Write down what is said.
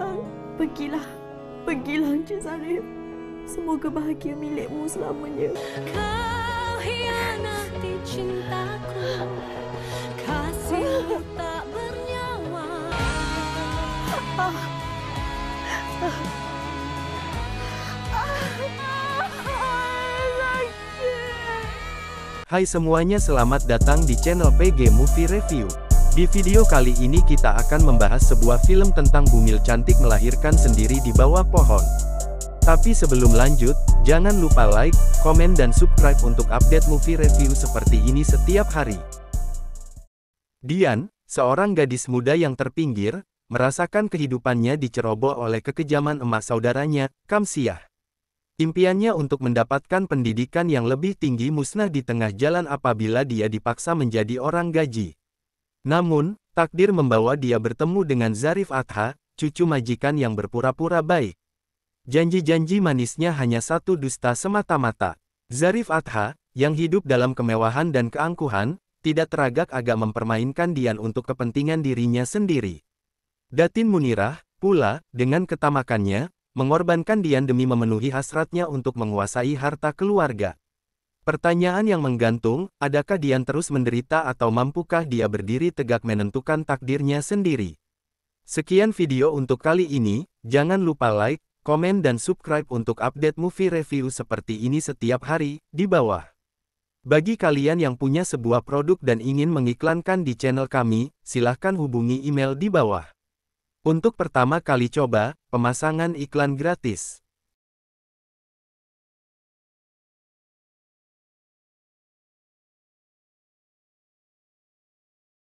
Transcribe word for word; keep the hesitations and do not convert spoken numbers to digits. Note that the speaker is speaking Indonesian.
sayang. Pergilah. Pergilah Encik Zarif. Semoga bahagia milikmu selamanya. Kau hianati cintaku, kasihmu tak bernyawa. Ah. Ah. Hai semuanya, selamat datang di channel P G Movie Review. Di video kali ini kita akan membahas sebuah film tentang bumil cantik melahirkan sendiri di bawah pohon. Tapi sebelum lanjut, jangan lupa like, komen dan subscribe untuk update movie review seperti ini setiap hari. Dian, seorang gadis muda yang terpinggir, merasakan kehidupannya diceroboh oleh kekejaman emak saudaranya, Kamsiah. Impiannya untuk mendapatkan pendidikan yang lebih tinggi musnah di tengah jalan apabila dia dipaksa menjadi orang gaji. Namun, takdir membawa dia bertemu dengan Zarif Adha, cucu majikan yang berpura-pura baik. Janji-janji manisnya hanya satu dusta semata-mata. Zarif Adha, yang hidup dalam kemewahan dan keangkuhan, tidak teragak-agak mempermainkan Dian untuk kepentingan dirinya sendiri. Datin Munirah, pula, dengan ketamakannya, mengorbankan Dian demi memenuhi hasratnya untuk menguasai harta keluarga. Pertanyaan yang menggantung, adakah Dian terus menderita atau mampukah dia berdiri tegak menentukan takdirnya sendiri? Sekian video untuk kali ini, jangan lupa like, komen dan subscribe untuk update movie review seperti ini setiap hari, di bawah. Bagi kalian yang punya sebuah produk dan ingin mengiklankan di channel kami, silahkan hubungi email di bawah. Untuk pertama kali coba, pemasangan iklan gratis.